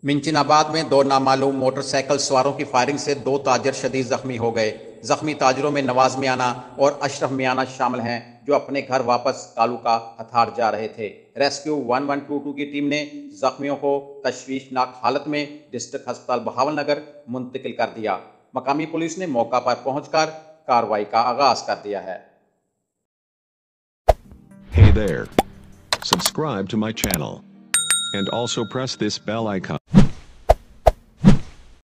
मिंचिनाबाद में दो नामालूम मोटरसाइकिल सवारों की फायरिंग से दो ताजिर शदीद जख्मी हो गए। जख्मी ताजिरों में नवाज मियाना और अशरफ मियाना शामिल हैं, जो अपने घर वापस कालू का हथार जा रहे थे। रेस्क्यू 1122 की टीम ने जख्मियों को तशवीशनाक हालत में डिस्ट्रिक्ट अस्पताल बहावलनगर मुंतकिल कर दिया। मकामी पुलिस ने मौका पर पहुंचकर कार्रवाई का आगाज कर दिया है। Hey there. Subscribe to my channel. And also press this bell icon.